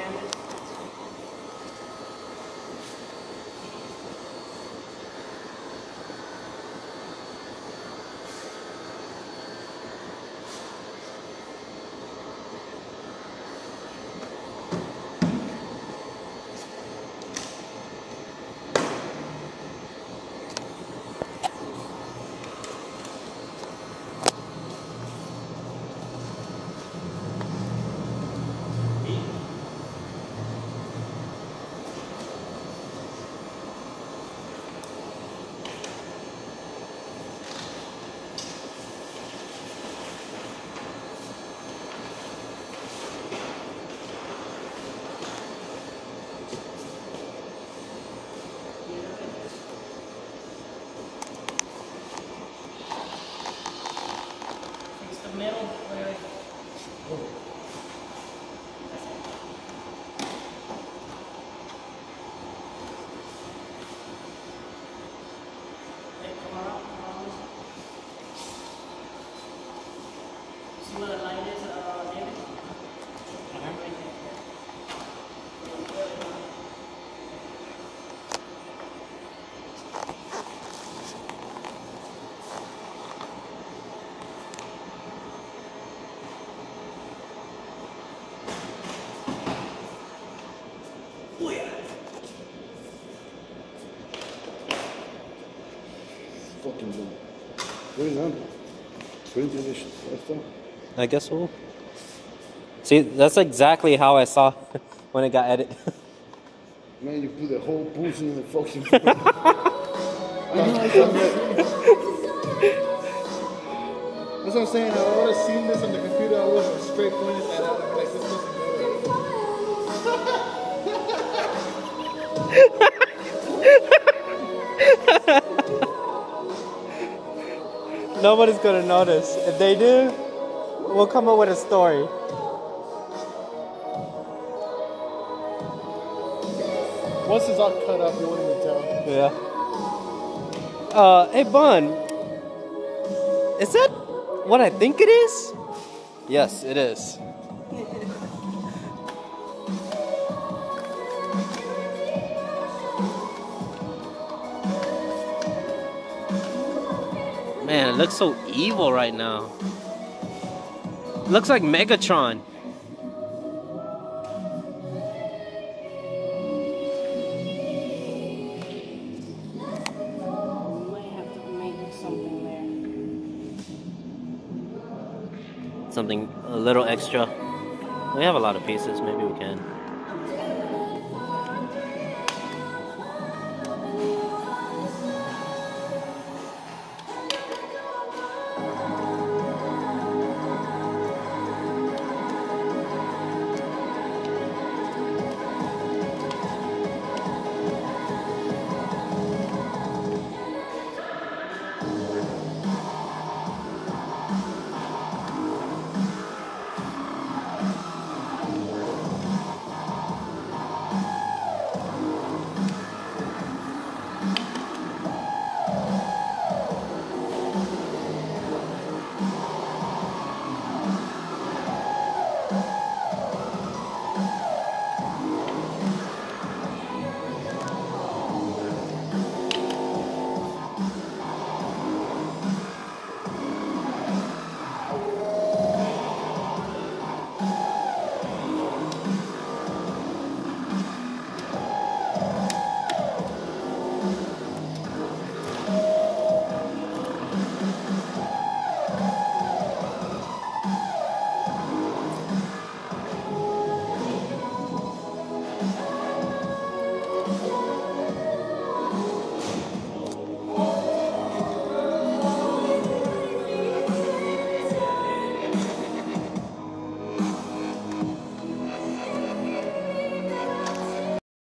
See where the light is, David? Oh yeah. Fucking good. Very nice. Very delicious. I guess so. See, that's exactly how I saw when it got edited. Man, you put the whole pussy in the fucking. That's what I'm saying. I would have seen this on the computer. I wasn't straight pointing that out. I'm like, this doesn't go. Nobody's gonna notice. If they do, we'll come up with a story. Once it's all cut up, you won't even tell. Yeah. Hey, Bun. Is that what I think it is? Yes, it is. Man, it looks so evil right now. Looks like Megatron. Something a little extra. We have a lot of pieces, maybe we can.